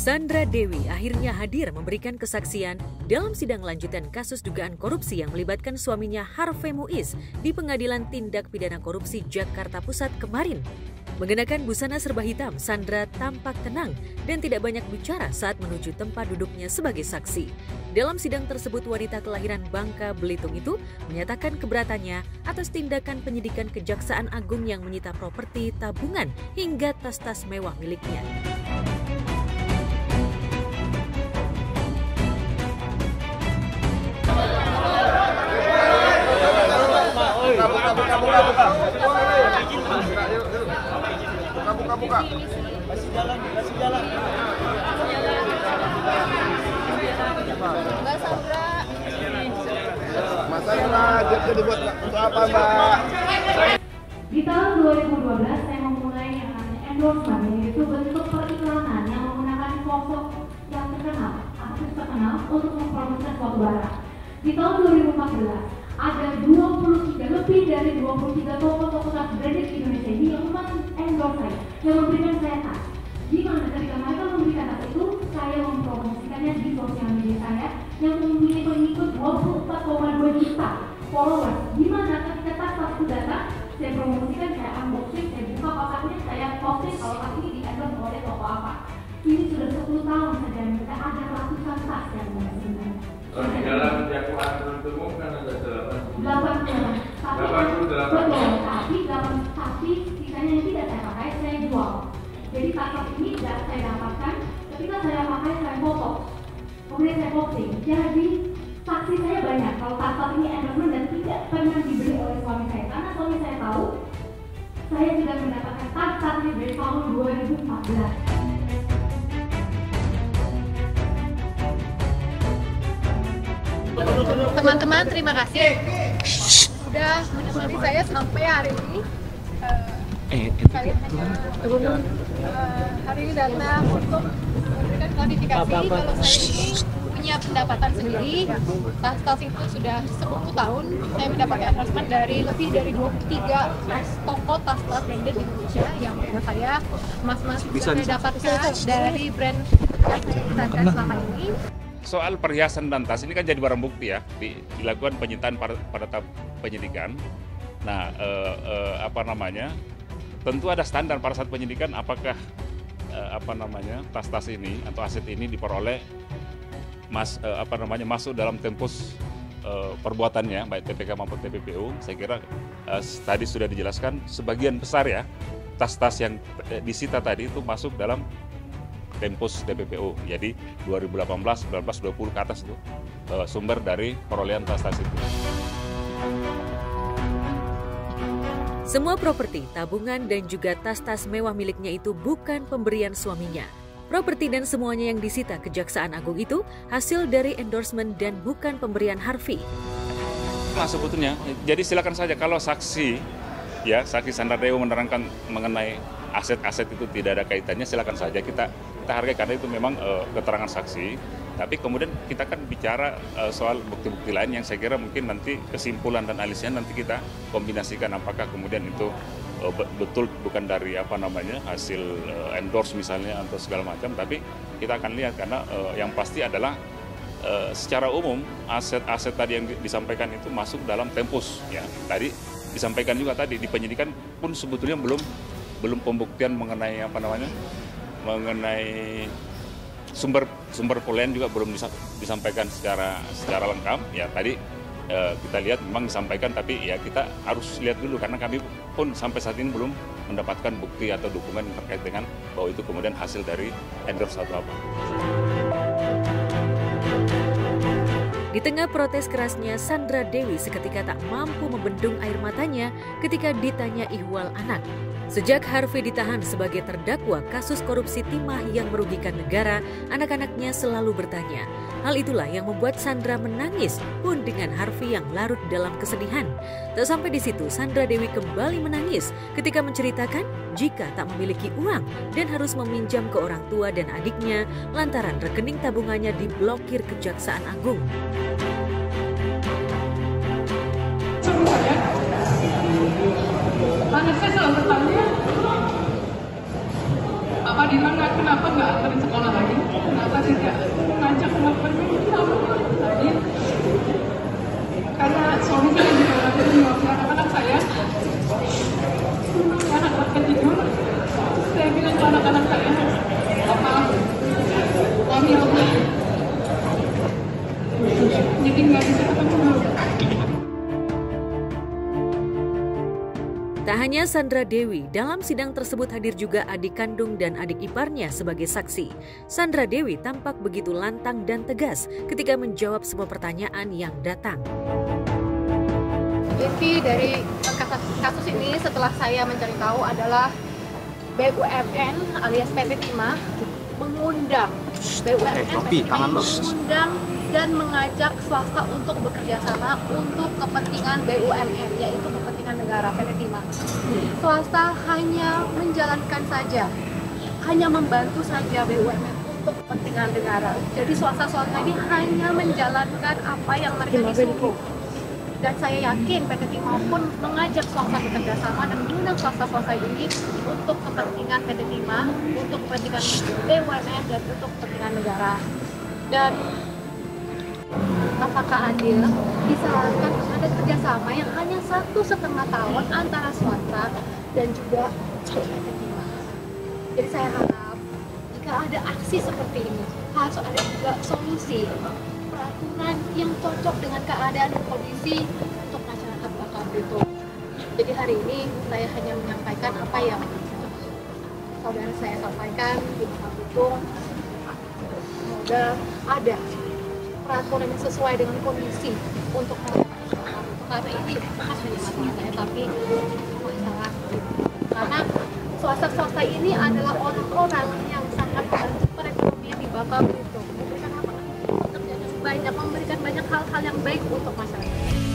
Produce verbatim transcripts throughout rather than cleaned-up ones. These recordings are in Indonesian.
Sandra Dewi akhirnya hadir memberikan kesaksian dalam sidang lanjutan kasus dugaan korupsi yang melibatkan suaminya Harvey Muiz di Pengadilan Tindak Pidana Korupsi Jakarta Pusat kemarin. Mengenakan busana serba hitam, Sandra tampak tenang dan tidak banyak bicara saat menuju tempat duduknya sebagai saksi. Dalam sidang tersebut, wanita kelahiran Bangka, Belitung itu menyatakan keberatannya atas tindakan penyidikan Kejaksaan Agung yang menyita properti tabungan hingga tas-tas mewah miliknya. Buka, buka, buka, buka. Buka, buka. Kasih jalan, kasih jalan. Mbak Sandra. Mas Sandra, jadi buat untuk apa, Mbak? Di tahun dua ribu dua belas saya memulai yang namanya endorsement, yaitu bentuk periklanan yang menggunakan sosok yang terkenal, artis terkenal untuk mempromosikan suatu barang. Di tahun dua ribu empat belas ada dua puluh tiga, lebih dari dua puluh tiga toko-toko tas branded Indonesia ini yang endorse saya, yang memberikan saya tas. Di mana ketika mereka memberikan tas itu, saya mempromosikannya di sosial media saya yang mempunyai pengikut dua puluh empat koma dua juta followers. Di mana ketika tas-tas itu datang, saya promosikan, saya unboxing, saya buka kotaknya, saya posting kalau tas ini di endorse oleh toko apa. Ini sudah sepuluh tahun saja, kita ada ratusan tas yang mengenai. Di dalam dakwaan penuntut umum kan ada delapan delapan puluh delapan. Betul, tapi delapan tapi sisanya yang tidak saya pakai saya jual. Jadi tas ini tidak saya dapatkan, ketika saya pakai saya foto, kemudian saya posting. Jadi saksi saya banyak kalau tas ini endorsement dan tidak pernah dibeli oleh suami saya, karena suami saya tahu saya sudah mendapatkan tas ini dari tahun dua ribu empat belas. Teman-teman, terima kasih sudah menemani saya sampai hari ini. Uh, kalian uh, hari ini datang untuk memberikan klarifikasi kalau saya ini punya pendapatan sendiri. Tas-tas itu sudah sepuluh tahun saya mendapatkan endorsement dari lebih dari dua puluh tiga toko tas-tas branded di Indonesia yang menurut saya mas-mas bisa saya dapatkan dari brand yang saya gunakan selama ini. Soal perhiasan dan tas ini kan jadi barang bukti ya, dilakukan penyitaan pada, pada tahap penyidikan. Nah, eh, eh, apa namanya? Tentu ada standar pada saat penyidikan apakah eh, apa namanya tas-tas ini atau aset ini diperoleh mas eh, apa namanya masuk dalam tempus eh, perbuatannya baik T P K maupun T P P U. Saya kira eh, tadi sudah dijelaskan sebagian besar ya tas-tas yang eh, disita tadi itu masuk dalam tempus T P P U. Jadi dua ribu delapan belas, sembilan belas, dua puluh ke atas itu uh, sumber dari perolehan tas-tas itu. Semua properti, tabungan dan juga tas-tas mewah miliknya itu bukan pemberian suaminya. Properti dan semuanya yang disita Kejaksaan Agung itu hasil dari endorsement dan bukan pemberian Harvey. Nah, sebetulnya, jadi silakan saja kalau saksi ya saksi Sandra Dewi menerangkan mengenai aset-aset itu tidak ada kaitannya, silakan saja kita kita hargai karena itu memang uh, keterangan saksi. Tapi kemudian kita kan bicara uh, soal bukti-bukti lain yang saya kira mungkin nanti kesimpulan dan analisisnya nanti kita kombinasikan apakah kemudian itu uh, betul bukan dari apa namanya hasil uh, endorse misalnya atau segala macam. Tapi kita akan lihat karena uh, yang pasti adalah uh, secara umum aset-aset tadi yang disampaikan itu masuk dalam tempus ya. Tadi disampaikan juga tadi di penyidikan pun sebetulnya belum belum pembuktian mengenai apa namanya mengenai sumber sumber perolehan juga belum disampaikan secara secara lengkap ya. Tadi eh, kita lihat memang disampaikan tapi ya kita harus lihat dulu karena kami pun sampai saat ini belum mendapatkan bukti atau dokumen terkait dengan bahwa itu kemudian hasil dari endorse atau apa. Di tengah protes kerasnya, Sandra Dewi seketika tak mampu membendung air matanya ketika ditanya ihwal anak. Sejak Harvey ditahan sebagai terdakwa kasus korupsi timah yang merugikan negara, anak-anaknya selalu bertanya. Hal itulah yang membuat Sandra menangis pun dengan Harvey yang larut dalam kesedihan. Tak sampai di situ, Sandra Dewi kembali menangis ketika menceritakan jika tak memiliki uang dan harus meminjam ke orang tua dan adiknya lantaran rekening tabungannya diblokir Kejaksaan Agung. Anak saya selalu bertanya, apa Lima nggak kenapa nggak anterin sekolah lagi, kenapa tidak mengajak teman-temannya kenapa lagi, karena suami saya juga lagi menyuapkan anak-anak saya, anak-anak tidur, saya bilang ke anak-anak saya, apa, kami apa, jadi nggak bisa ketemu. Tak hanya Sandra Dewi, dalam sidang tersebut hadir juga adik kandung dan adik iparnya sebagai saksi. Sandra Dewi tampak begitu lantang dan tegas ketika menjawab semua pertanyaan yang datang. Inti dari kasus, kasus ini setelah saya mencari tahu adalah B U M N alias P T Timah mengundang B U M N mengundang dan mengajak swasta untuk bekerja sama untuk kepentingan B U M N, yaitu kepentingan negara P T Timah. Swasta hanya menjalankan saja, hanya membantu saja B U M N untuk kepentingan negara. Jadi swasta-swasta ini hanya menjalankan apa yang mereka disuruh. Dan saya yakin P T Timah pun mengajak swasta bekerja sama dan mengundang swasta-swasta ini untuk kepentingan P T Timah, untuk kepentingan B U M N dan untuk kepentingan negara. Dan apakah adil disalahkan ada kerjasama yang hanya satu setengah tahun antara swasta dan juga P T Timah? Jadi saya harap jika ada aksi seperti ini harus ada juga solusi, peraturan yang cocok dengan keadaan dan kondisi untuk masyarakat Bangka Belitung. Jadi hari ini saya hanya menyampaikan apa yang saudara saya sampaikan di Bangka Belitung. Semoga ada peraturan yang sesuai dengan kondisi untuk masyarakat, karena ini bukan hanya masalah saya tapi masalah, karena swasta-swasta ini adalah orang-orang yang sangat membantu perekonomian di Bangka Belitung, memberikan apa pekerjaan yang banyak, memberikan banyak hal-hal yang baik untuk masyarakat.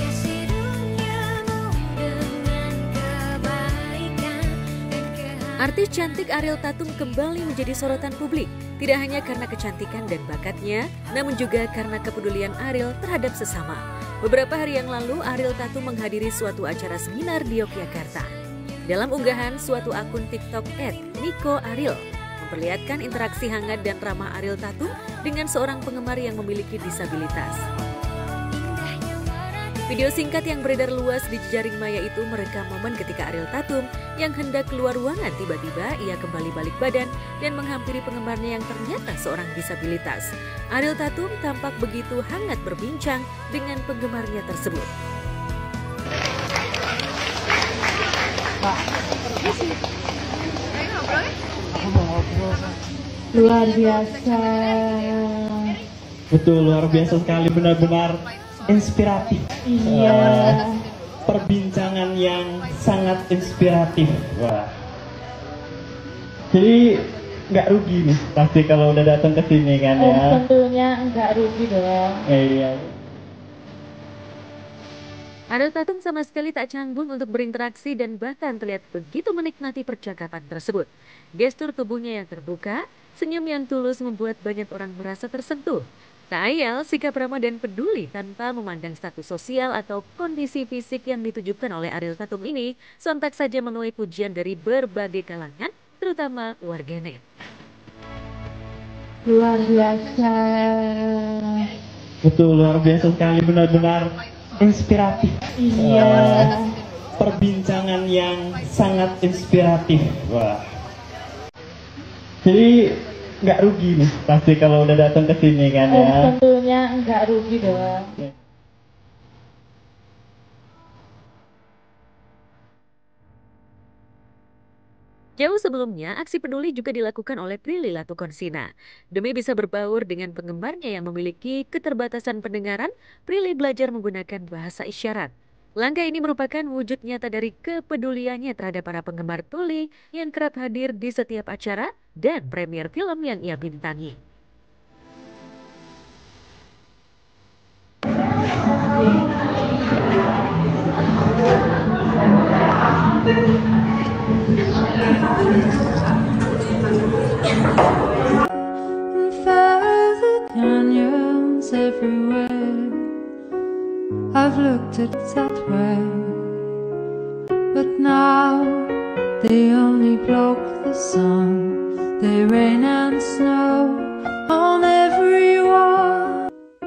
Artis cantik Ariel Tatum kembali menjadi sorotan publik, tidak hanya karena kecantikan dan bakatnya, namun juga karena kepedulian Ariel terhadap sesama. Beberapa hari yang lalu, Ariel Tatum menghadiri suatu acara seminar di Yogyakarta. Dalam unggahan suatu akun TikTok et niko ariel memperlihatkan interaksi hangat dan ramah Ariel Tatum dengan seorang penggemar yang memiliki disabilitas. Video singkat yang beredar luas di jejaring maya itu merekam momen ketika Ariel Tatum yang hendak keluar ruangan tiba-tiba ia kembali balik badan dan menghampiri penggemarnya yang ternyata seorang disabilitas. Ariel Tatum tampak begitu hangat berbincang dengan penggemarnya tersebut. Luar biasa. Betul, luar biasa sekali, benar-benar inspiratif. Iya. Uh, perbincangan yang sangat inspiratif. Wah. Jadi nggak rugi nih pasti kalau udah datang ke sini kan ya. Oh, tentunya nggak rugi dong. Eh, iya. Ariel Tatum sama sekali tak canggung untuk berinteraksi dan bahkan terlihat begitu menikmati percakapan tersebut. Gestur tubuhnya yang terbuka, senyum yang tulus membuat banyak orang merasa tersentuh. Tak ayal, sikap ramah dan peduli tanpa memandang status sosial atau kondisi fisik yang ditujukan oleh Ariel Tatum ini sontak saja menuai pujian dari berbagai kalangan, terutama warganet. Luar biasa. Betul, luar biasa sekali, benar-benar inspiratif. Iya. Uh, perbincangan yang sangat inspiratif. Wah. Jadi nggak rugi nih pasti kalau udah datang ke sini kan ya. Oh, tentunya nggak rugi dong. Jauh sebelumnya, aksi peduli juga dilakukan oleh Prilly Latukonsina. Demi bisa berbaur dengan penggemarnya yang memiliki keterbatasan pendengaran, Prilly belajar menggunakan bahasa isyarat. Langkah ini merupakan wujud nyata dari kepeduliannya terhadap para penggemar tuli yang kerap hadir di setiap acara dan premier film yang ia bintangi. I've looked at that way, but now they only block the sun. They rain and snow on everyone.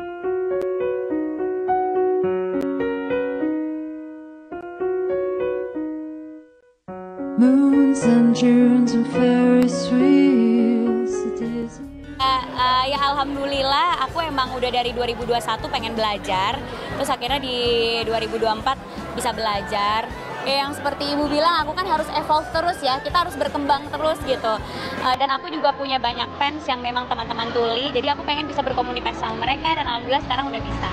Moons and Junes and Ferris wheels. Uh, uh, ya alhamdulillah aku emang udah dari dua ribu dua puluh satu pengen belajar, terus akhirnya di dua ribu dua puluh empat bisa belajar. Ya, yang seperti ibu bilang, aku kan harus evolve terus ya, kita harus berkembang terus gitu. Uh, dan aku juga punya banyak fans yang memang teman-teman tuli, jadi aku pengen bisa berkomunikasi sama mereka dan alhamdulillah sekarang udah bisa.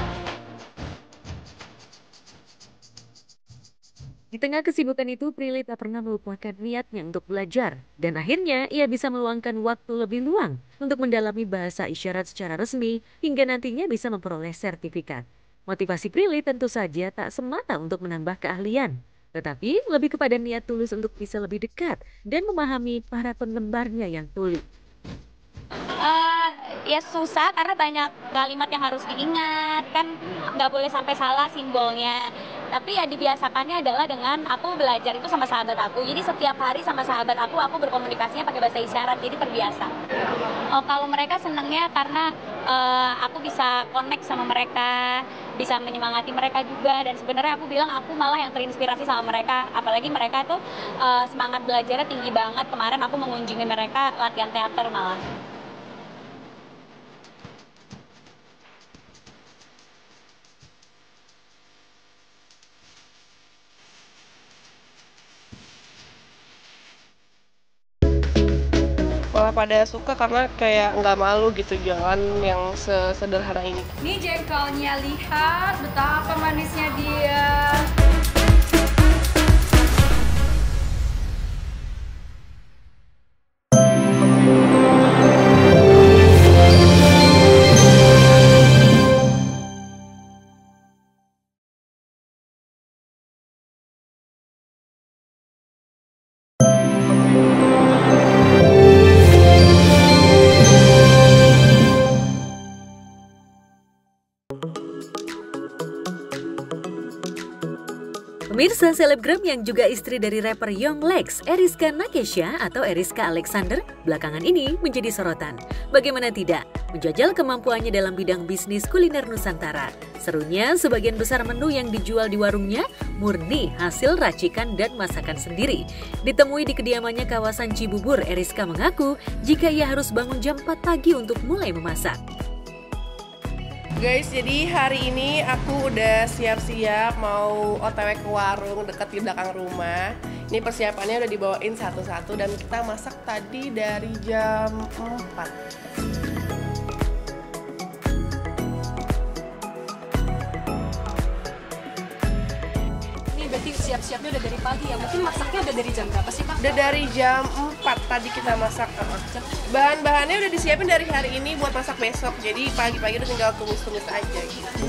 Di tengah kesibukan itu, Prilly tak pernah melupakan niatnya untuk belajar. Dan akhirnya ia bisa meluangkan waktu lebih luang untuk mendalami bahasa isyarat secara resmi hingga nantinya bisa memperoleh sertifikat. Motivasi Prilly tentu saja tak semata untuk menambah keahlian, tetapi lebih kepada niat tulus untuk bisa lebih dekat dan memahami para penggemarnya yang tuli. Uh, ya susah karena banyak kalimat yang harus diingat, kan nggak boleh sampai salah simbolnya. Tapi ya dibiasakannya adalah dengan aku belajar itu sama sahabat aku. Jadi setiap hari sama sahabat aku, aku berkomunikasinya pakai bahasa isyarat, jadi terbiasa. Oh, kalau mereka senangnya karena uh, aku bisa connect sama mereka, bisa menyemangati mereka juga. Dan sebenarnya aku bilang aku malah yang terinspirasi sama mereka. Apalagi mereka tuh uh, semangat belajarnya tinggi banget. Kemarin aku mengunjungi mereka latihan teater malah. Malah pada suka karena kayak nggak malu gitu jalan yang sesederhana ini. Ini jengkolnya, lihat betapa manisnya dia. Pemirsa, selebgram yang juga istri dari rapper Young Lex, Eriska Nakesha atau Eriska Alexander, belakangan ini menjadi sorotan. Bagaimana tidak, menjajal kemampuannya dalam bidang bisnis kuliner Nusantara. Serunya, sebagian besar menu yang dijual di warungnya murni hasil racikan dan masakan sendiri. Ditemui di kediamannya kawasan Cibubur, Eriska mengaku jika ia harus bangun jam empat pagi untuk mulai memasak. Guys, jadi hari ini aku udah siap-siap mau O T W ke warung dekat di belakang rumah. Ini persiapannya udah dibawain satu-satu dan kita masak tadi dari jam empat. Ini berarti siap-siapnya udah dari pagi ya? Mungkin masaknya udah dari jam berapa sih, Pak? Udah dari jam empat tadi kita masak. Bahan-bahannya udah disiapin dari hari ini buat masak besok. Jadi pagi-pagi udah tinggal tumis-tumis aja gitu.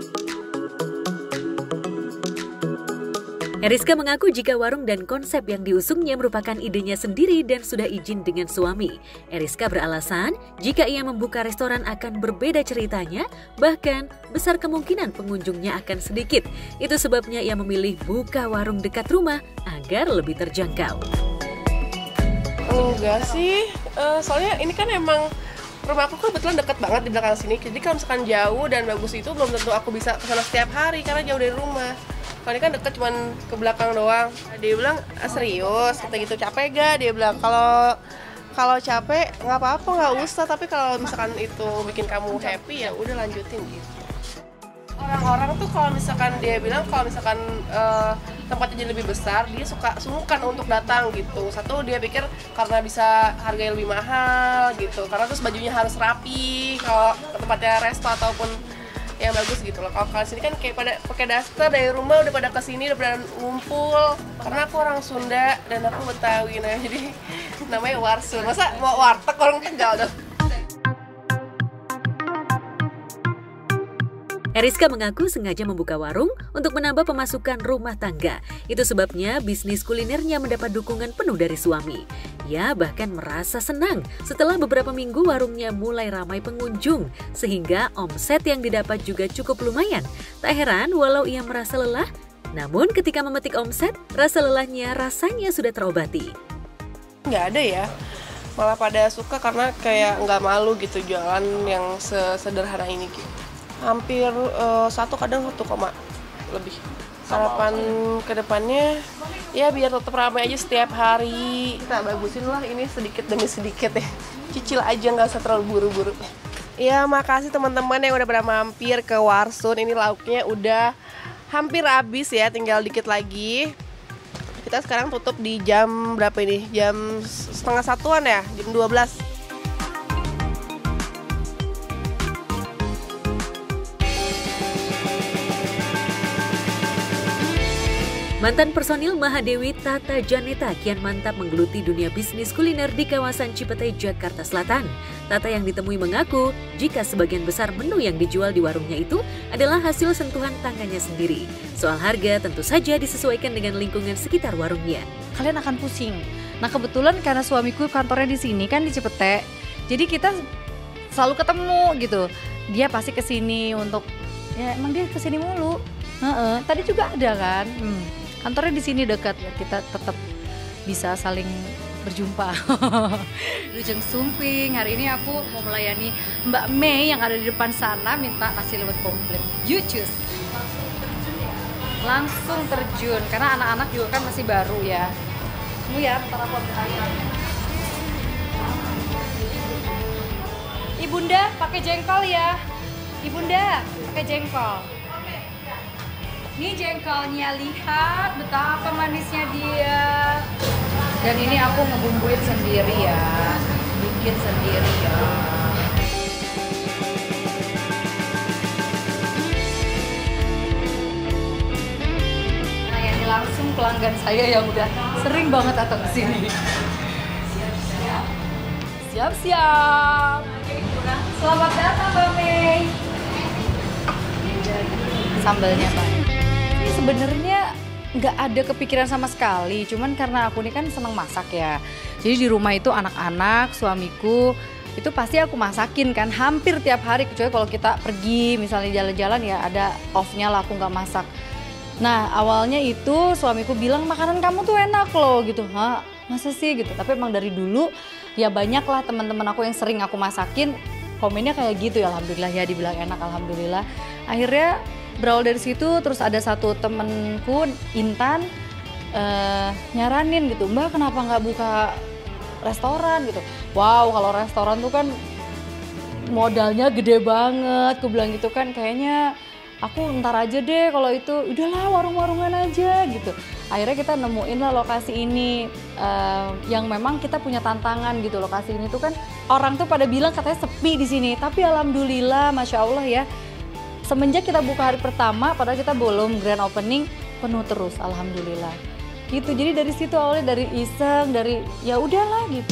Eriska mengaku jika warung dan konsep yang diusungnya merupakan idenya sendiri dan sudah izin dengan suami. Eriska beralasan jika ia membuka restoran akan berbeda ceritanya, bahkan besar kemungkinan pengunjungnya akan sedikit. Itu sebabnya ia memilih buka warung dekat rumah agar lebih terjangkau. Enggak sih, uh, soalnya ini kan emang rumah aku kan kebetulan dekat banget di belakang sini. Jadi kalau misalkan jauh dan bagus itu belum tentu aku bisa kesana setiap hari karena jauh dari rumah. Kalau ini kan deket cuman ke belakang doang. Dia bilang serius, kata gitu, capek gak? Dia bilang kalau kalau capek nggak apa-apa, nggak usah. Tapi kalau misalkan itu bikin kamu happy ya udah lanjutin gitu. Orang-orang tuh kalau misalkan dia bilang kalau misalkan uh, tempatnya jadi lebih besar, dia suka sungkan untuk datang gitu. Satu dia pikir karena bisa harganya lebih mahal gitu, karena terus bajunya harus rapi kalau ke tempatnya resto ataupun yang bagus gitu loh. Kalau kalau sini kan kayak pada pakai daster dari rumah udah pada kesini udah pada ngumpul. Karena aku orang Sunda dan aku Betawi, nah jadi namanya warsul. Masa mau warteg orang Tegal dong. Eriska mengaku sengaja membuka warung untuk menambah pemasukan rumah tangga. Itu sebabnya bisnis kulinernya mendapat dukungan penuh dari suami. Ia bahkan merasa senang setelah beberapa minggu warungnya mulai ramai pengunjung, sehingga omset yang didapat juga cukup lumayan. Tak heran walau ia merasa lelah, namun ketika memetik omset, rasa lelahnya rasanya sudah terobati. Nggak ada ya. malah pada suka karena kayak nggak malu gitu jualan yang sederhana ini gitu. Hampir uh, satu kadang satu koma lebih. Harapan kedepannya ya biar tetap ramai aja setiap hari. Kita bagusin lah ini sedikit demi sedikit ya. Cicil aja, nggak usah terlalu buru-buru. Ya makasih teman-teman yang udah pada mampir ke Warsun. Ini lauknya udah hampir habis ya, tinggal dikit lagi. Kita sekarang tutup di jam berapa ini? Jam setengah satuan ya, jam dua belas. Mantan personil Mahadewi Tata Janeta kian mantap menggeluti dunia bisnis kuliner di kawasan Cipete, Jakarta Selatan. Tata yang ditemui mengaku jika sebagian besar menu yang dijual di warungnya itu adalah hasil sentuhan tangannya sendiri. Soal harga tentu saja disesuaikan dengan lingkungan sekitar warungnya. Kalian akan pusing. Nah kebetulan karena suamiku kantornya di sini kan di Cipete, jadi kita selalu ketemu gitu. Dia pasti kesini untuk, ya emang dia kesini mulu. Heeh, tadi juga ada kan. Hmm. Kantornya di sini dekat, kita tetap bisa saling berjumpa. Lujeng Sumping, hari ini aku mau melayani Mbak Mei yang ada di depan sana minta nasi liwet komplit. You choose. Langsung terjun, karena anak-anak juga kan masih baru ya. Tunggu ya, bentar aku ambil air. Ibunda pakai jengkol ya. Ibunda pakai jengkol. Ini jengkolnya, lihat betapa manisnya dia. Dan ini aku ngebumbuin sendiri ya, bikin sendiri ya. Nah ini langsung pelanggan saya yang udah sering banget datang ke sini. Siap-siap. Selamat datang Mbak Mei. Sambelnya Pak. Sebenarnya nggak ada kepikiran sama sekali, cuman karena aku ini kan seneng masak ya. Jadi di rumah itu anak-anak, suamiku, itu pasti aku masakin kan hampir tiap hari. Kecuali kalau kita pergi misalnya jalan-jalan ya ada off-nya lah aku nggak masak. Nah awalnya itu suamiku bilang makanan kamu tuh enak loh gitu. Hah masa sih gitu, tapi emang dari dulu ya banyak lah teman-teman aku yang sering aku masakin komennya kayak gitu ya. Alhamdulillah ya dibilang enak, alhamdulillah. Akhirnya berawal dari situ, terus ada satu temenku, Intan, uh, nyaranin gitu, Mbak kenapa nggak buka restoran gitu. Wow, kalau restoran tuh kan modalnya gede banget, aku bilang gitu kan, kayaknya aku ntar aja deh kalau itu, udahlah warung-warungan aja gitu. Akhirnya kita nemuin lah lokasi ini, uh, yang memang kita punya tantangan gitu. Lokasi ini tuh kan orang tuh pada bilang katanya sepi di sini, tapi alhamdulillah, masya Allah ya. Semenjak kita buka hari pertama, padahal kita belum grand opening, penuh terus, alhamdulillah. Gitu, jadi dari situ awalnya dari iseng, dari ya udahlah gitu.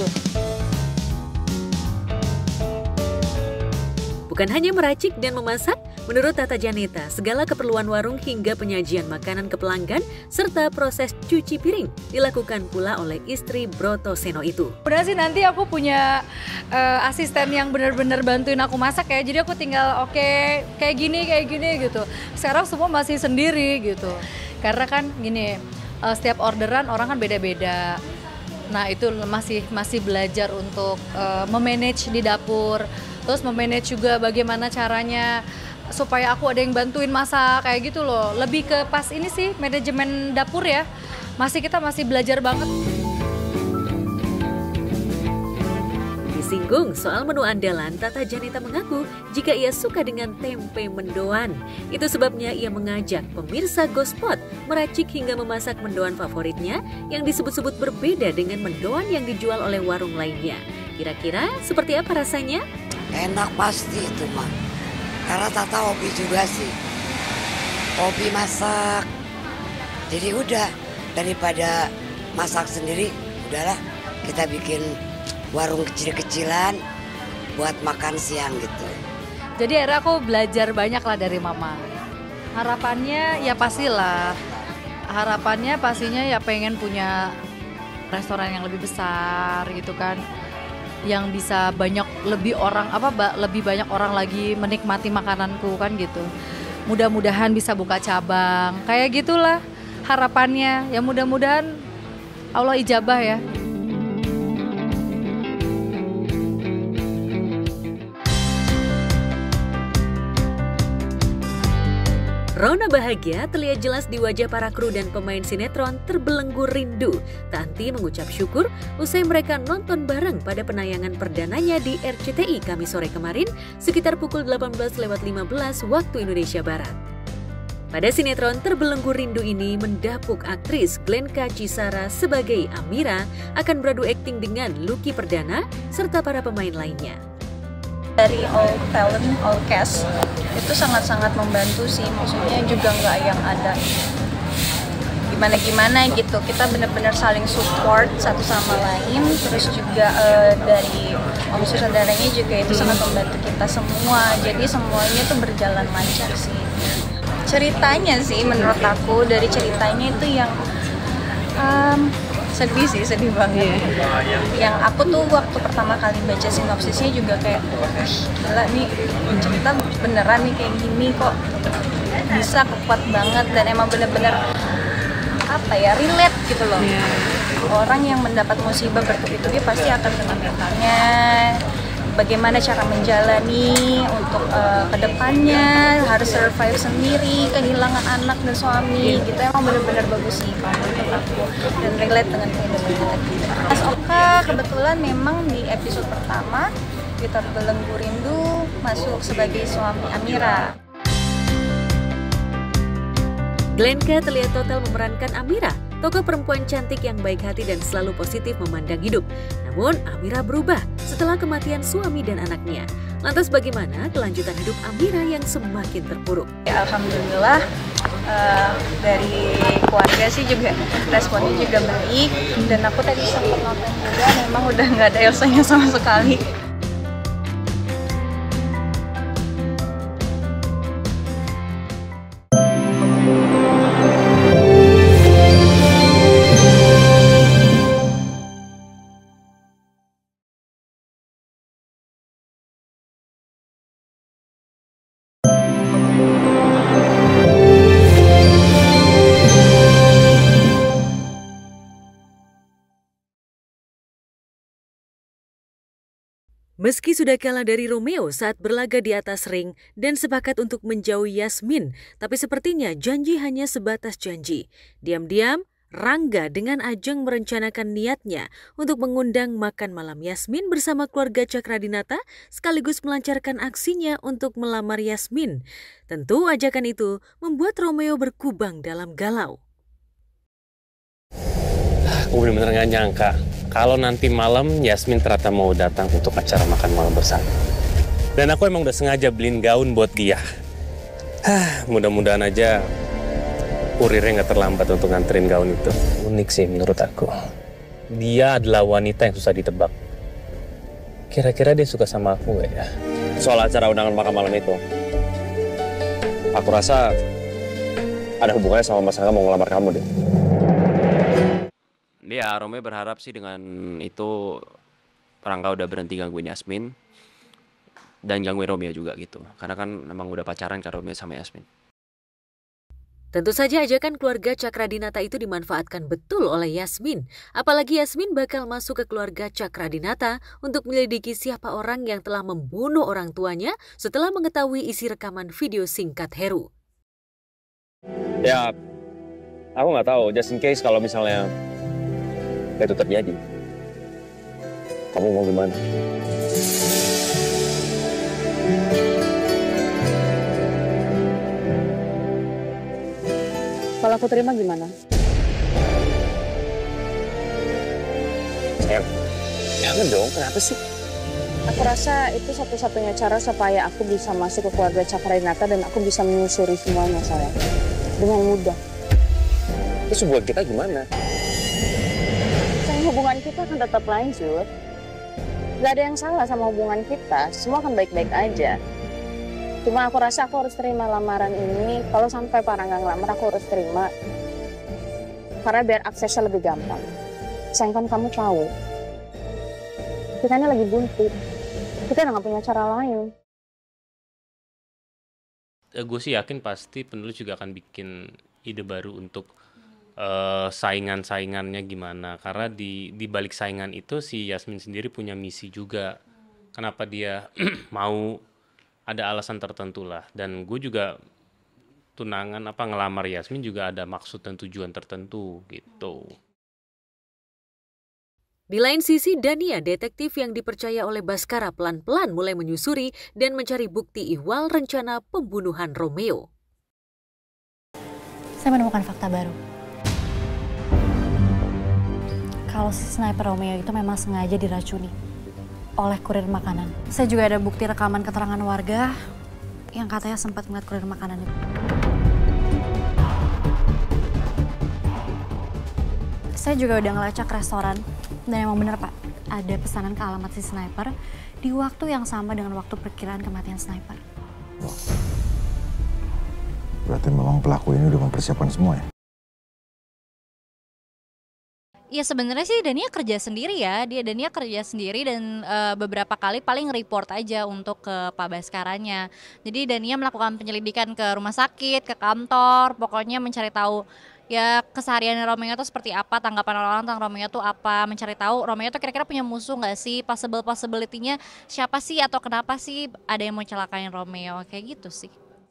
Bukan hanya meracik dan memasak, menurut Tata Janeta, segala keperluan warung hingga penyajian makanan ke pelanggan serta proses cuci piring dilakukan pula oleh istri Broto Seno itu. Udah sih nanti aku punya uh, asisten yang benar-benar bantuin aku masak ya. Jadi aku tinggal oke okay, kayak gini kayak gini gitu. Sekarang semua masih sendiri gitu. Karena kan gini, uh, setiap orderan orang kan beda-beda. Nah itu masih masih belajar untuk uh, memanage di dapur. Terus memanage juga bagaimana caranya supaya aku ada yang bantuin masak kayak gitu loh. Lebih ke pas ini sih manajemen dapur ya. Masih kita masih belajar banget. Disinggung soal menu andalan, Tata Janeta mengaku jika ia suka dengan tempe mendoan. Itu sebabnya ia mengajak pemirsa Gospot meracik hingga memasak mendoan favoritnya yang disebut-sebut berbeda dengan mendoan yang dijual oleh warung lainnya. Kira-kira seperti apa rasanya? Enak pasti itu mah. Karena Tata hobi juga sih. Hobi masak. Jadi udah daripada masak sendiri, udahlah kita bikin warung kecil-kecilan buat makan siang gitu. Jadi akhirnya aku belajar banyak lah dari mama. Harapannya ya pastilah. Harapannya pastinya ya pengen punya restoran yang lebih besar gitu kan. Yang bisa banyak lebih orang apa lebih banyak orang lagi menikmati makananku kan gitu. Mudah-mudahan bisa buka cabang kayak gitulah harapannya. Ya mudah-mudahan Allah ijabah ya. Rona bahagia terlihat jelas di wajah para kru dan pemain sinetron Terbelenggu Rindu. Tak henti mengucap syukur usai mereka nonton bareng pada penayangan perdananya di R C T I Kamis sore kemarin sekitar pukul delapan belas lewat lima belas waktu Indonesia Barat. Pada sinetron Terbelenggu Rindu ini mendapuk aktris Glenka Cisara sebagai Amira akan beradu akting dengan Lucky Perdana serta para pemain lainnya. Dari all talent, all cast itu sangat-sangat membantu sih, maksudnya juga nggak yang ada gimana-gimana gitu, kita benar-benar saling support satu sama lain, terus juga uh, dari om sutradaranya juga itu sangat membantu kita semua, jadi semuanya tuh berjalan lancar sih. Ceritanya sih menurut aku, dari ceritanya itu yang um, sedih sih, sedih banget. Yeah. Yang aku tuh waktu pertama kali baca sinopsisnya juga kayak, gila nih cerita beneran nih kayak gini kok bisa kuat banget, dan emang bener-bener apa ya, relate gitu loh. Yeah. Orang yang mendapat musibah bertubi-tubi pasti akan kena mentalnya, bagaimana cara menjalani untuk uh, kedepannya, harus survive sendiri, kehilangan anak dan suami, gitu. Emang benar-benar bagus sih kalau menurut aku, dan relate dengan kehidupan kita. Mas Oka kebetulan memang di episode pertama di Terbelenggu Rindu masuk sebagai suami Amira. Glenka terlihat total memerankan Amira, tokoh perempuan cantik yang baik hati dan selalu positif memandang hidup. Namun Amira berubah setelah kematian suami dan anaknya. Lantas bagaimana kelanjutan hidup Amira yang semakin terpuruk? Ya, alhamdulillah uh, dari keluarga sih juga responnya juga baik, dan aku tadi sempat nonton juga, memang udah nggak ada Elsanya sama sekali. Meski sudah kalah dari Romeo saat berlaga di atas ring dan sepakat untuk menjauhi Yasmin, tapi sepertinya janji hanya sebatas janji. Diam-diam, Rangga dengan Ajeng merencanakan niatnya untuk mengundang makan malam Yasmin bersama keluarga Cakradinata sekaligus melancarkan aksinya untuk melamar Yasmin. Tentu ajakan itu membuat Romeo berkubang dalam galau. Aku benar-benar gak nyangka kalau nanti malam Yasmin ternyata mau datang untuk acara makan malam bersama. Dan aku emang udah sengaja beliin gaun buat dia. Hah, mudah-mudahan aja kurirnya gak terlambat untuk nganterin gaun itu. Unik sih menurut aku. Dia adalah wanita yang susah ditebak. Kira-kira dia suka sama aku gak ya? Soal acara undangan makan malam itu, aku rasa ada hubungannya sama Mas Angga mau ngelamar kamu deh. Ya, Romeo berharap sih dengan itu Rangga udah berhenti gangguin Yasmin dan gangguin Romeo juga gitu. Karena kan memang udah pacaran kan Romeo sama Yasmin. Tentu saja ajakan keluarga Cakradinata itu dimanfaatkan betul oleh Yasmin. Apalagi Yasmin bakal masuk ke keluarga Cakradinata untuk menyelidiki siapa orang yang telah membunuh orang tuanya setelah mengetahui isi rekaman video singkat Heru. Ya, aku nggak tahu. Just in case kalau misalnya itu terjadi, kamu mau gimana? Kalau aku terima gimana? Sayang, jangan dong, kenapa sih? Aku rasa itu satu-satunya cara supaya aku bisa masuk ke keluarga Cakradinata dan aku bisa menyusuri semuanya, sayang. Dengan mudah. Terus buat kita gimana? Hubungan kita akan tetap lanjut. Gak ada yang salah sama hubungan kita. Semua akan baik-baik aja. Cuma aku rasa aku harus terima lamaran ini. Kalau sampai Pak Rangga ngelamar, aku harus terima. Karena biar aksesnya lebih gampang. Sayang, kan kamu tahu. Kita ini lagi buntu. Kita udah gak punya cara lain. Gue sih yakin pasti penulis juga akan bikin ide baru untuk Uh, saingan-saingannya gimana, karena di di balik saingan itu si Yasmin sendiri punya misi juga. Kenapa dia mau, ada alasan tertentu lah. Dan gue juga tunangan apa ngelamar Yasmin juga ada maksud dan tujuan tertentu gitu. Di lain sisi, Dania, detektif yang dipercaya oleh Baskara, pelan-pelan mulai menyusuri dan mencari bukti ihwal rencana pembunuhan Romeo. Saya menemukan fakta baru. Kalau si sniper Romeo itu memang sengaja diracuni oleh kurir makanan. Saya juga ada bukti rekaman keterangan warga yang katanya sempat melihat kurir makanan itu. Saya juga udah ngelacak restoran, dan emang bener Pak, ada pesanan ke alamat si sniper di waktu yang sama dengan waktu perkiraan kematian sniper. Berarti memang pelaku ini udah mempersiapkan semua ya? Ya sebenarnya sih Dania kerja sendiri ya, dia Dania kerja sendiri dan uh, beberapa kali paling report aja untuk ke Pak Baskaranya. Jadi Dania melakukan penyelidikan ke rumah sakit, ke kantor, pokoknya mencari tahu ya keseharian Romeo itu seperti apa, tanggapan orang-orang tentang Romeo itu apa, mencari tahu Romeo itu kira-kira punya musuh nggak sih, possible possibility-nya siapa sih atau kenapa sih ada yang mau celakain Romeo, kayak gitu sih.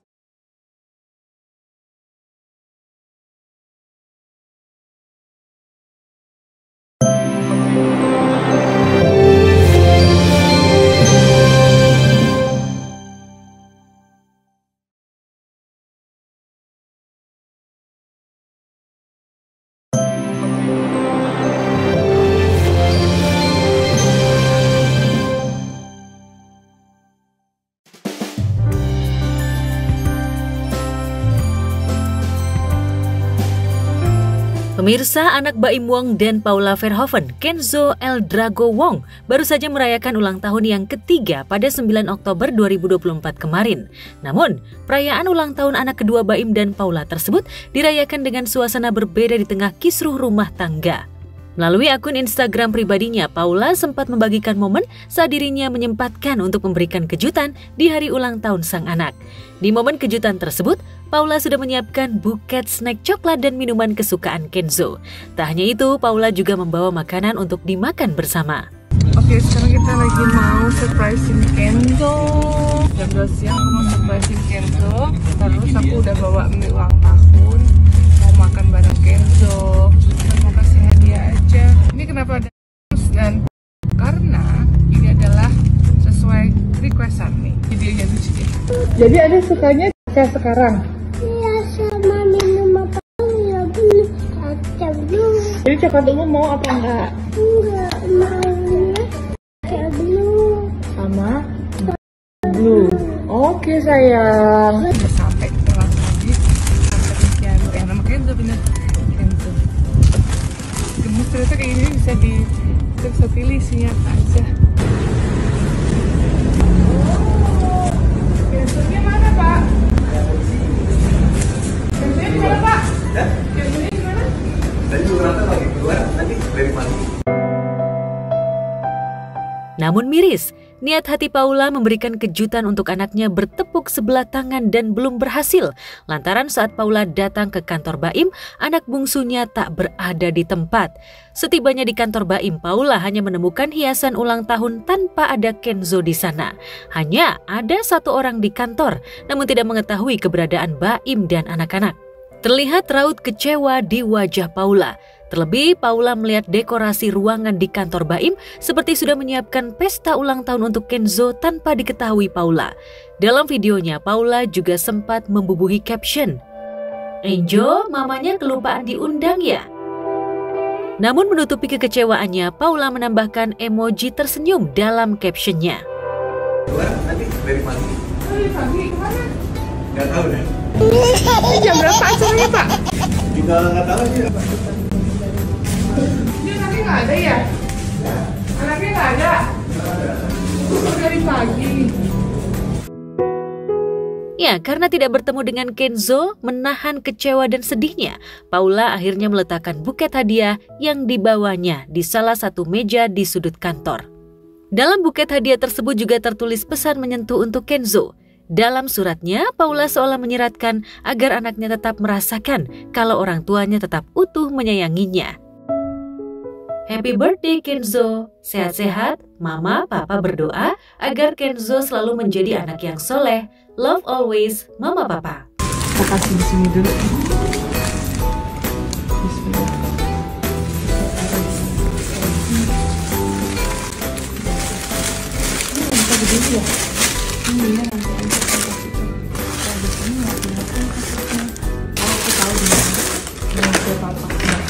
Pemirsa, anak Baim Wong dan Paula Verhoeven, Kenzo El Drago Wong, baru saja merayakan ulang tahun yang ketiga pada sembilan Oktober dua ribu dua puluh empat kemarin. Namun, perayaan ulang tahun anak kedua Baim dan Paula tersebut dirayakan dengan suasana berbeda di tengah kisruh rumah tangga. Melalui akun Instagram pribadinya, Paula sempat membagikan momen saat dirinya menyempatkan untuk memberikan kejutan di hari ulang tahun sang anak. Di momen kejutan tersebut, Paula sudah menyiapkan buket snack coklat dan minuman kesukaan Kenzo. Tak hanya itu, Paula juga membawa makanan untuk dimakan bersama. Oke, sekarang kita lagi mau surprising Kenzo. Jam dua siang aku mau surprising Kenzo. Terus aku udah bawa mie ulang tahun, mau makan bareng Kenzo. Kita mau kasih hadiah aja. Ini kenapa ada dan karena ini adalah sesuai requestan nih. Videonya lucu ya. Jadi ada sukanya kayak sekarang. Iya, sama minum apa ya dulu, kacang dulu. Jadi coklat dulu mau apa enggak? Enggak mau kacang dulu. Sama blue. Oke sayang. Udah sampai kita langsung lagi sampai di Kenzo. Eh nama Kenzo bener. Kenzo. Gemes ternyata kayak gini bisa di kita bisa pilih isinya apa aja. Kenzonya mana Pak? Kenzonya gimana Pak? Kenzonya gimana? Tadi beberapa lagi keluar, nanti dari mana? Namun miris, niat hati Paula memberikan kejutan untuk anaknya bertepuk sebelah tangan dan belum berhasil. Lantaran saat Paula datang ke kantor Baim, anak bungsunya tak berada di tempat. Setibanya di kantor Baim, Paula hanya menemukan hiasan ulang tahun tanpa ada Kenzo di sana. Hanya ada satu orang di kantor, namun tidak mengetahui keberadaan Baim dan anak-anak. Terlihat raut kecewa di wajah Paula. Terlebih, Paula melihat dekorasi ruangan di kantor Baim seperti sudah menyiapkan pesta ulang tahun untuk Kenzo tanpa diketahui Paula. Dalam videonya, Paula juga sempat membubuhi caption, "Enjo, mamanya kelupaan diundang ya?" Namun menutupi kekecewaannya, Paula menambahkan emoji tersenyum dalam captionnya. Keluar, nanti dari mana? Dari pagi kemana? Gak tahu deh. Ini jam berapa acaranya Pak? Juga gak tahu sih. Dia anaknya nggak ada ya? Anaknya nggak ada? Oh, dari pagi. Ya, karena tidak bertemu dengan Kenzo, menahan kecewa dan sedihnya, Paula akhirnya meletakkan buket hadiah yang dibawanya di salah satu meja di sudut kantor. Dalam buket hadiah tersebut juga tertulis pesan menyentuh untuk Kenzo. Dalam suratnya, Paula seolah menyiratkan agar anaknya tetap merasakan kalau orang tuanya tetap utuh menyayanginya. Happy birthday Kenzo, sehat-sehat, Mama, Papa berdoa agar Kenzo selalu menjadi anak yang soleh. Love always, Mama Papa. Kita kasih di sini dulu. Bismillah. Ini bisa begini ya? Ini ya nanti aja kita kasih. Kalau di sini nggak kelihatan kasusnya. Oh, aku tahu di mana. Dengan siapa apa.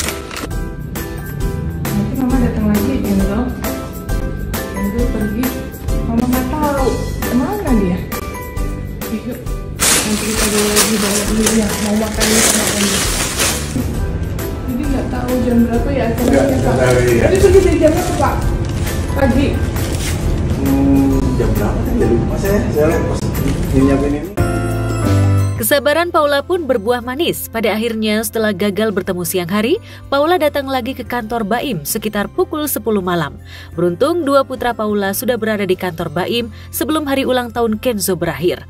Nanti mama datang lagi, Enzo. Enzo pergi. Mama nggak tahu kemana dia. Yuk, nanti kita bawa lagi bawa dulu ya. Mau makan ini sama Enzo. Jadi nggak tahu jam berapa ya acaranya Pak. Iya. Jadi pergi dari jam berapa Pak? Pagi. Hmm, jam berapa kan jadi lupa saya. Saya lihat pas nyiapin ini. Kesabaran Paula pun berbuah manis. Pada akhirnya setelah gagal bertemu siang hari, Paula datang lagi ke kantor Baim sekitar pukul sepuluh malam. Beruntung dua putra Paula sudah berada di kantor Baim sebelum hari ulang tahun Kenzo berakhir.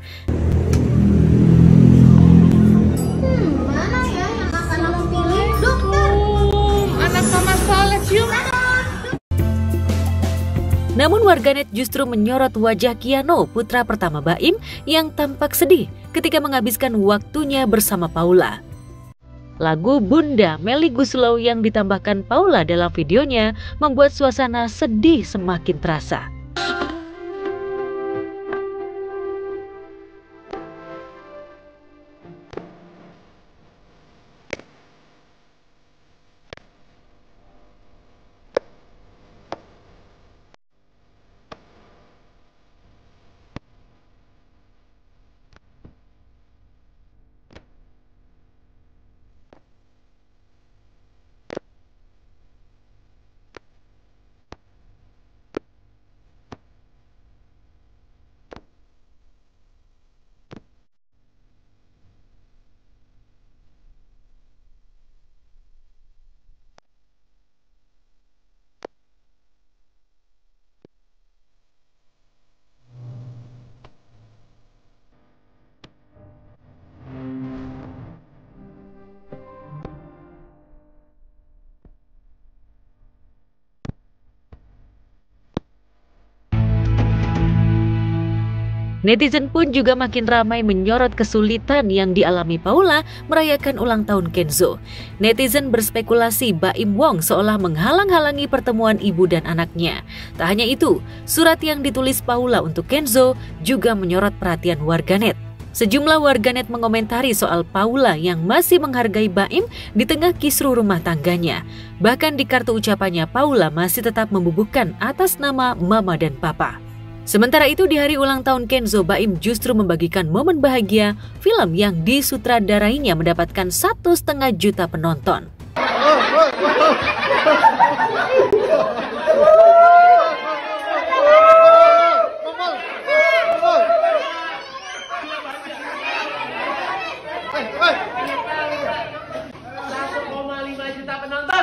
Mana ya yang akan aku pilih? Dokter. Anak Mama Saleh, cium. Namun warganet justru menyorot wajah Kiano, putra pertama Baim, yang tampak sedih ketika menghabiskan waktunya bersama Paula. Lagu Bunda Melly Goeslaw yang ditambahkan Paula dalam videonya membuat suasana sedih semakin terasa. Netizen pun juga makin ramai menyorot kesulitan yang dialami Paula merayakan ulang tahun Kenzo. Netizen berspekulasi Baim Wong seolah menghalang-halangi pertemuan ibu dan anaknya. Tak hanya itu, surat yang ditulis Paula untuk Kenzo juga menyorot perhatian warganet. Sejumlah warganet mengomentari soal Paula yang masih menghargai Baim di tengah kisruh rumah tangganya. Bahkan di kartu ucapannya, Paula masih tetap membubuhkan atas nama Mama dan Papa. Sementara itu di hari ulang tahun Kenzo, Baim justru membagikan momen bahagia film yang disutradarainya mendapatkan satu setengah juta penonton. satu koma lima juta penonton.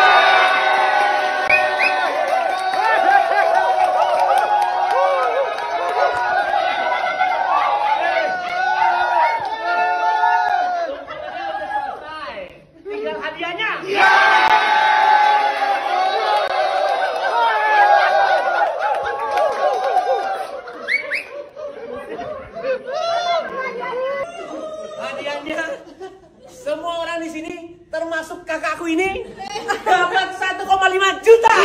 Hadiahnya. Hadiahnya semua orang di sini termasuk kakakku ini dapat satu koma lima juta.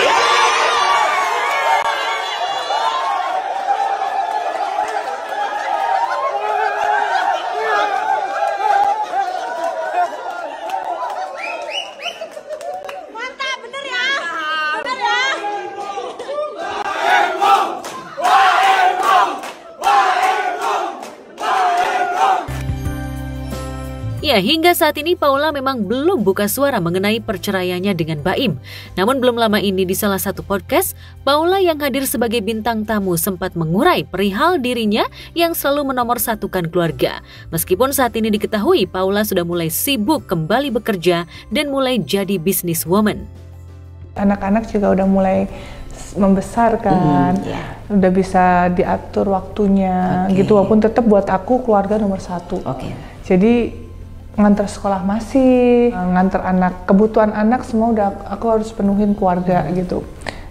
Ya, hingga saat ini Paula memang belum buka suara mengenai perceraiannya dengan Baim. Namun belum lama ini di salah satu podcast, Paula yang hadir sebagai bintang tamu sempat mengurai perihal dirinya yang selalu menomorsatukan keluarga. Meskipun saat ini diketahui Paula sudah mulai sibuk kembali bekerja dan mulai jadi businesswoman. Anak-anak juga udah mulai membesar kan, mm, yeah. udah bisa diatur waktunya, okay. gitu. Walaupun tetap buat aku keluarga nomor satu. Okay. Jadi ngantar sekolah masih, ngantar anak, kebutuhan anak semua udah aku harus penuhin keluarga hmm. gitu.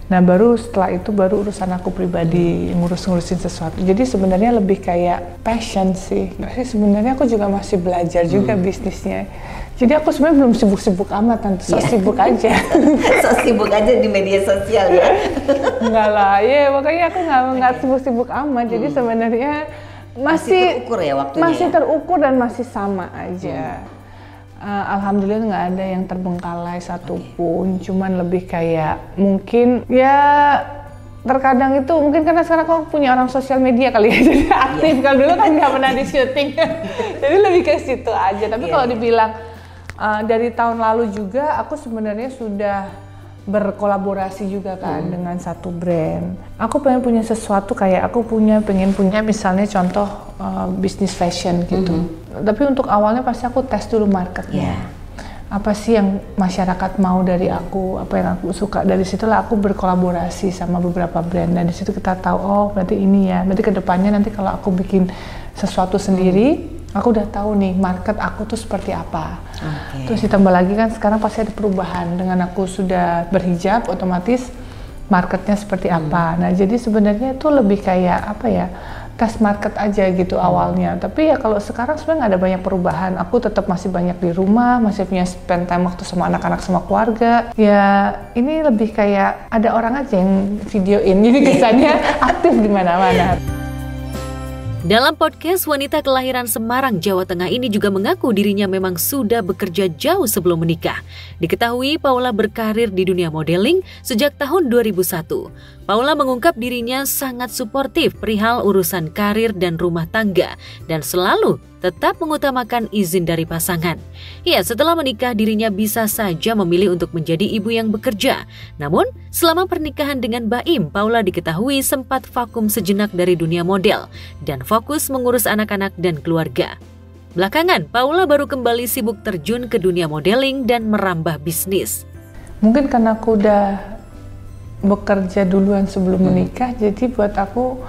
Nah baru setelah itu baru urusan aku pribadi, ngurus-ngurusin sesuatu. Jadi sebenarnya lebih kayak passion sih. Tapi sebenarnya aku juga masih belajar juga hmm. bisnisnya. Jadi aku sebenarnya belum sibuk-sibuk amat, tante. So yeah. sibuk aja. So sibuk aja di media sosial ya? Enggak lah, ya makanya aku nggak nggak okay. sibuk-sibuk amat. Jadi hmm. sebenarnya masih, masih terukur ya waktunya. Masih ya? terukur dan masih sama aja. Hmm. Uh, Alhamdulillah nggak ada yang terbengkalai satupun, okay. cuman lebih kayak mungkin ya terkadang itu mungkin karena sekarang aku punya orang sosial media kali ya, jadi aktif. Yeah. Kalau dulu kan nggak pernah di syuting, jadi lebih ke situ aja. Tapi yeah. kalau dibilang uh, dari tahun lalu juga aku sebenarnya sudah berkolaborasi juga kan hmm. dengan satu brand. Aku pengen punya sesuatu kayak aku punya pengen punya misalnya contoh uh, bisnis fashion gitu. Hmm. Tapi untuk awalnya pasti aku tes dulu marketnya. Yeah. Apa sih yang masyarakat mau dari aku, apa yang aku suka. Dari situlah aku berkolaborasi sama beberapa brand. Dan di situ kita tahu oh berarti ini ya. Berarti kedepannya nanti kalau aku bikin sesuatu sendiri, hmm. aku udah tahu nih market aku tuh seperti apa. Okay. Terus ditambah lagi kan sekarang pasti ada perubahan dengan aku sudah berhijab, otomatis marketnya seperti hmm. apa. Nah jadi sebenarnya itu lebih kayak apa ya, tes market aja gitu hmm. awalnya. Tapi ya kalau sekarang sebenarnya nggak ada banyak perubahan. Aku tetap masih banyak di rumah, masih punya spend time waktu sama anak-anak sama keluarga. Ya ini lebih kayak ada orang aja yang videoin, jadi kesannya aktif di mana-mana. Dalam podcast, wanita kelahiran Semarang, Jawa Tengah ini juga mengaku dirinya memang sudah bekerja jauh sebelum menikah. Diketahui Paula berkarir di dunia modeling sejak tahun dua ribu satu. Paula mengungkap dirinya sangat suportif perihal urusan karir dan rumah tangga dan selalu tetap mengutamakan izin dari pasangan. Ya, setelah menikah dirinya bisa saja memilih untuk menjadi ibu yang bekerja. Namun, selama pernikahan dengan Baim, Paula diketahui sempat vakum sejenak dari dunia model dan fokus mengurus anak-anak dan keluarga. Belakangan, Paula baru kembali sibuk terjun ke dunia modeling dan merambah bisnis. Mungkin karena aku udah bekerja duluan sebelum menikah, hmm. jadi buat aku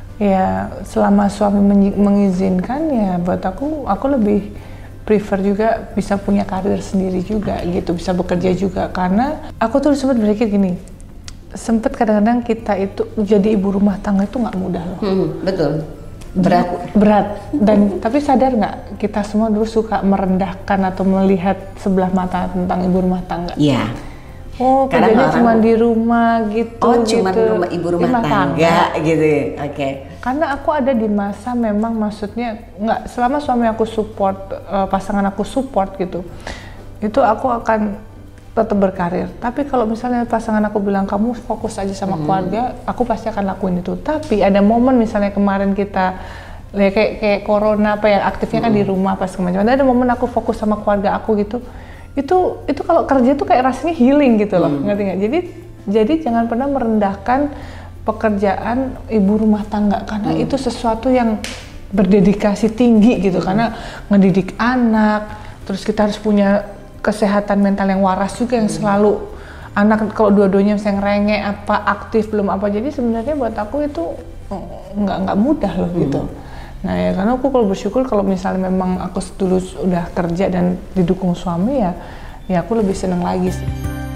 ya selama suami mengizinkan ya buat aku aku lebih prefer juga bisa punya karir sendiri juga gitu, bisa bekerja juga. Karena aku tuh sempat berpikir gini, sempet kadang-kadang kita itu jadi ibu rumah tangga itu nggak mudah loh. Hmm, betul. Berat. Berat. Dan tapi sadar nggak kita semua dulu suka merendahkan atau melihat sebelah mata tentang ibu rumah tangga. Iya. Yeah. Oh, kerjanya cuma di rumah gitu. Oh, cuma gitu. rumah ibu rumah, rumah tangga, tangga gitu. Oke. Okay. Karena aku ada di masa memang maksudnya nggak selama suami aku support, uh, pasangan aku support gitu, itu aku akan tetap berkarir. Tapi kalau misalnya pasangan aku bilang kamu fokus aja sama hmm. keluarga, aku pasti akan lakuin itu. Tapi ada momen misalnya kemarin kita ya, kayak kayak corona apa yang aktifnya hmm. kan di rumah pas kemarin. Ada momen aku fokus sama keluarga aku gitu. Itu itu kalau kerja tuh kayak rasanya healing gitu loh, hmm. ngerti nggak? Jadi jadi jangan pernah merendahkan pekerjaan ibu rumah tangga karena hmm. itu sesuatu yang berdedikasi tinggi gitu, hmm. karena ngedidik anak, terus kita harus punya kesehatan mental yang waras juga yang hmm. selalu anak kalau dua-duanya misalnya ngerengek apa aktif belum apa, jadi sebenarnya buat aku itu nggak nggak mudah loh hmm. gitu. Nah ya karena aku kalau bersyukur kalau misalnya memang aku dulu udah kerja dan didukung suami ya, ya aku lebih seneng lagi sih.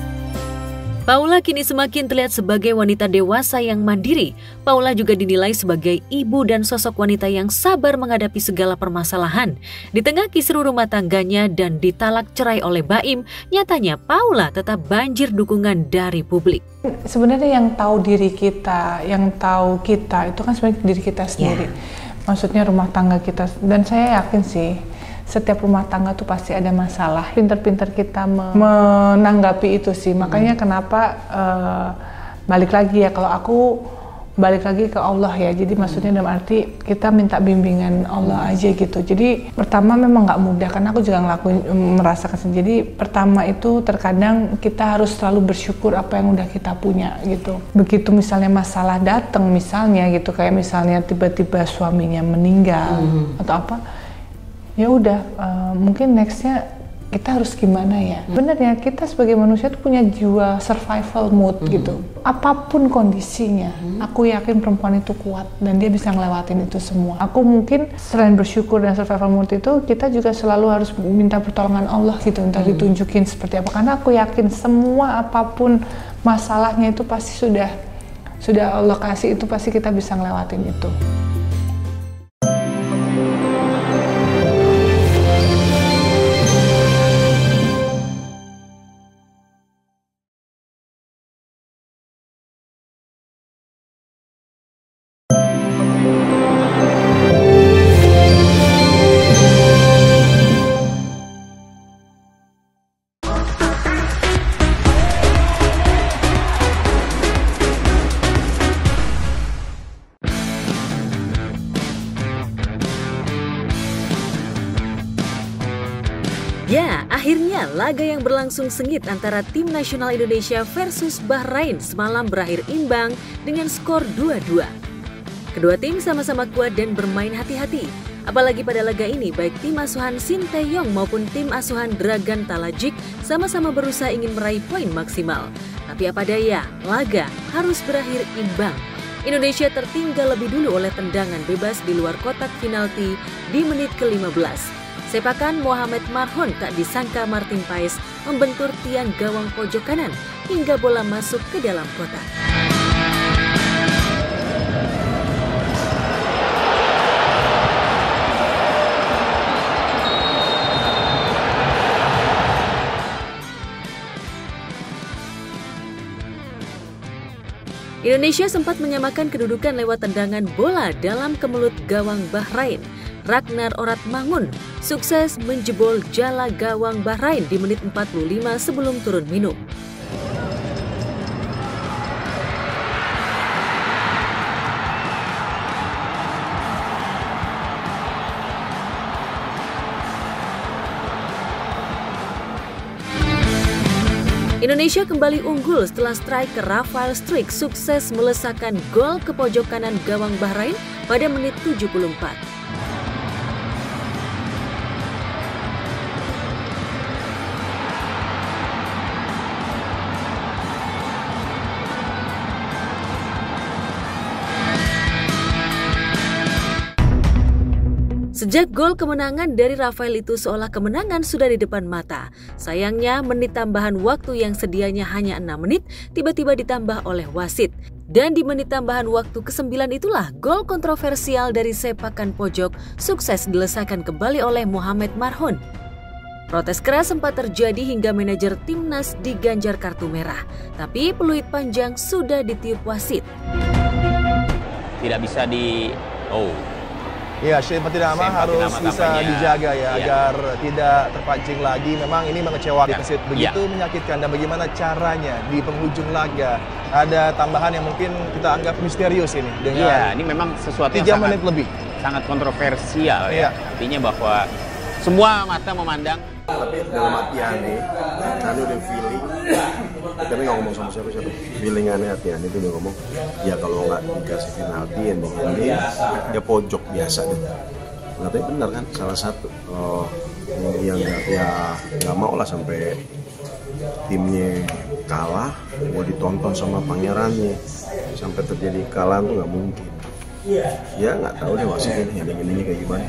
Paula kini semakin terlihat sebagai wanita dewasa yang mandiri. Paula juga dinilai sebagai ibu dan sosok wanita yang sabar menghadapi segala permasalahan. Di tengah kisruh rumah tangganya dan ditalak cerai oleh Baim, nyatanya Paula tetap banjir dukungan dari publik. Sebenarnya yang tahu diri kita, yang tahu kita itu kan sebenarnya diri kita sendiri. Yeah. Maksudnya rumah tangga kita, dan saya yakin sih setiap rumah tangga tuh pasti ada masalah. Pinter-pinter kita me menanggapi itu sih, makanya hmm. kenapa uh, balik lagi ya, kalau aku balik lagi ke Allah ya, jadi hmm. maksudnya dalam arti kita minta bimbingan Allah hmm. aja gitu. Jadi pertama memang nggak mudah karena aku juga ngelakuin merasakan sendiri. Jadi pertama itu terkadang kita harus selalu bersyukur apa yang udah kita punya gitu. Begitu misalnya masalah datang misalnya gitu, kayak misalnya tiba-tiba suaminya meninggal hmm. atau apa, ya udah uh, mungkin nextnya kita harus gimana ya? Sebenarnya kita sebagai manusia tuh punya jiwa survival mode hmm. gitu. Apapun kondisinya, hmm. aku yakin perempuan itu kuat dan dia bisa ngelewatin itu semua. Aku mungkin selain bersyukur dan survival mode itu, kita juga selalu harus minta pertolongan Allah gitu, minta hmm. ditunjukin seperti apa. Karena aku yakin semua apapun masalahnya itu pasti sudah sudah Allah kasih, itu pasti kita bisa ngelewatin itu. Ya, akhirnya laga yang berlangsung sengit antara tim nasional Indonesia versus Bahrain semalam berakhir imbang dengan skor dua dua. Kedua tim sama-sama kuat dan bermain hati-hati. Apalagi pada laga ini, baik tim asuhan Sinteyong maupun tim asuhan Dragan Talajik sama-sama berusaha ingin meraih poin maksimal. Tapi apa daya, laga harus berakhir imbang. Indonesia tertinggal lebih dulu oleh tendangan bebas di luar kotak penalti di menit ke lima belas. Sepakan Mohamed Marhon tak disangka Martin Paes membentur tiang gawang pojok kanan hingga bola masuk ke dalam kotak. Indonesia sempat menyamakan kedudukan lewat tendangan bola dalam kemelut gawang Bahrain. Ragnar Oratmangun sukses menjebol jala gawang Bahrain di menit empat puluh lima sebelum turun minum. Indonesia kembali unggul setelah striker Rafael Struijk sukses melesakkan gol ke pojok kanan gawang Bahrain pada menit tujuh puluh empat. Sejak gol kemenangan dari Rafael itu seolah kemenangan sudah di depan mata. Sayangnya menit tambahan waktu yang sedianya hanya enam menit tiba-tiba ditambah oleh wasit. Dan di menit tambahan waktu kesembilan itulah gol kontroversial dari sepakan pojok sukses dilesakkan kembali oleh Mohamed Marhon. Protes keras sempat terjadi hingga manajer timnas diganjar kartu merah. Tapi peluit panjang sudah ditiup wasit. Tidak bisa di... Oh. Ya, seperti nama harus bisa tampaknya, dijaga ya, ya agar tidak terpancing lagi. Memang ini mengecewakan, ya. begitu ya. menyakitkan. Dan bagaimana caranya di penghujung laga ada tambahan yang mungkin kita anggap misterius ini dengan ya, ini memang sesuatu yang sangat, menit lebih. sangat kontroversial ya. ya. Artinya bahwa semua mata memandang. Tapi dalam hati aneh, Ani udah feeling. Tapi nggak ngomong sama siapa-siapa. Feeling aneh hati aneh itu udah ngomong. Ya kalau nggak dikasih penalti yang ini dia pojok biasa deh. Nah, tapi benar kan salah satu oh, yang nggak ya nggak mau lah sampai timnya kalah, mau ditonton sama pangerannya sampai terjadi kekalahan tuh nggak mungkin. Ya nggak tahu deh wasit ini yang ini kayak gimana.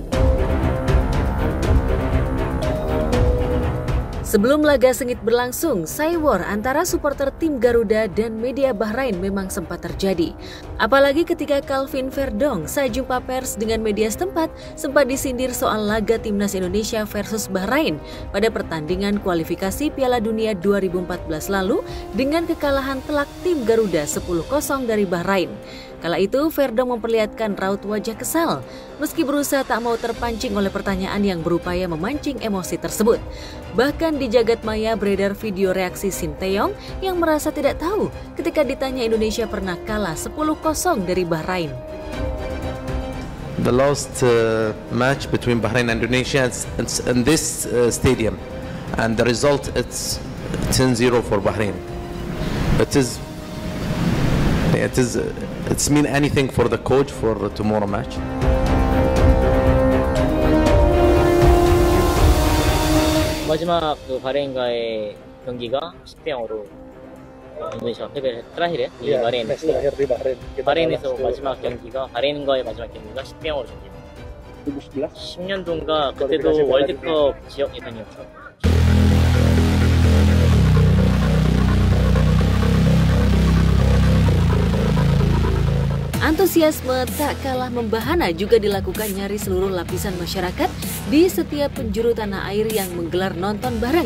Sebelum laga sengit berlangsung, saywar antara supporter tim Garuda dan media Bahrain memang sempat terjadi. Apalagi ketika Calvin Verdong saat jumpa pers dengan media setempat sempat disindir soal laga timnas Indonesia versus Bahrain pada pertandingan kualifikasi Piala Dunia dua ribu empat belas lalu dengan kekalahan telak tim Garuda sepuluh kosong dari Bahrain. Kala itu, Verdong memperlihatkan raut wajah kesal, meski berusaha tak mau terpancing oleh pertanyaan yang berupaya memancing emosi tersebut. Bahkan di jagat maya beredar video reaksi Sinteyong yang merasa tidak tahu ketika ditanya Indonesia pernah kalah sepuluh kosong dari Bahrain. The last uh, match between Bahrain and Indonesia is in this uh, stadium, and the result it's ten zero for Bahrain. It is, it is. Uh, It's mean anything for the coach for tomorrow match? 마지막 그 바레인과의 경기가 십 대 영으로 인도네시아 패배를 트라힐에 이 Iya, 바레인 match terakhir di Bahrain. Kita 바레인에서 kalah 마지막 sepuluh. 경기가 바레인과의 마지막 경기가 십 대 영으로 전입니다. dua ribu sebelas 십 년도인가 Kualifikasi 그때도 Piala 월드컵 지역 예선이었죠. Antusiasme tak kalah membahana juga dilakukan nyaris seluruh lapisan masyarakat di setiap penjuru tanah air yang menggelar nonton bareng.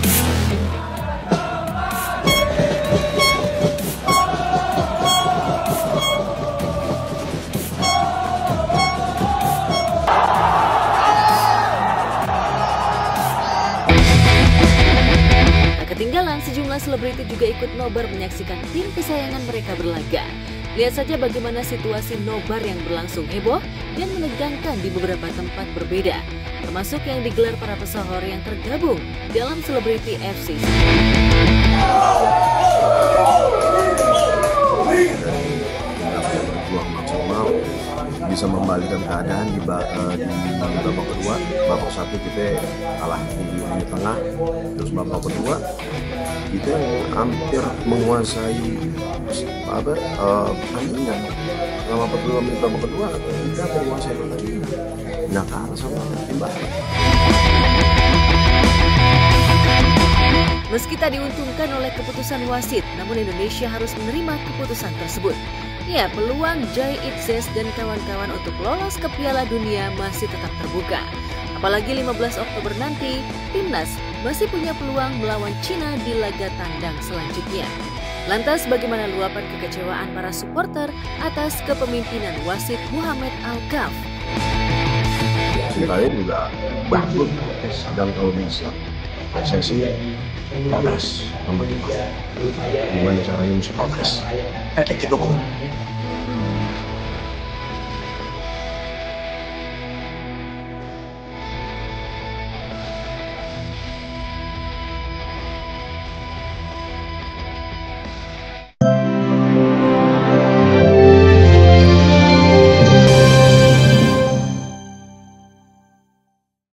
Tak ketinggalan, sejumlah selebriti juga ikut nobar menyaksikan tim kesayangan mereka berlaga. Lihat saja bagaimana situasi nobar yang berlangsung heboh dan menegangkan di beberapa tempat berbeda, termasuk yang digelar para pesohor yang tergabung dalam Selebriti F C. Berjuang maksimal bisa membalikan keadaan di, ba uh, di babak kedua. Babak satu kita kalah di lini tengah, terus babak kedua kita hampir menguasai apa uh, pertandingan. Selama empat puluh lima menit babak kedua kita hampir menguasai pertandingan. Nah, kalah sama tim Bahrain. Meski tak diuntungkan oleh keputusan wasit, namun Indonesia harus menerima keputusan tersebut. Ya, peluang Jai Itzes dan kawan-kawan untuk lolos ke Piala Dunia masih tetap terbuka. Apalagi lima belas Oktober nanti, Timnas masih punya peluang melawan Cina di laga tandang selanjutnya. Lantas bagaimana luapan kekecewaan para supporter atas kepemimpinan wasit Muhammad Al-Kaf? Sintayong juga bagus dan kalau bisa saya sih protes nomor lima. Gimana caranya mesti protes? Eh, kita dukung.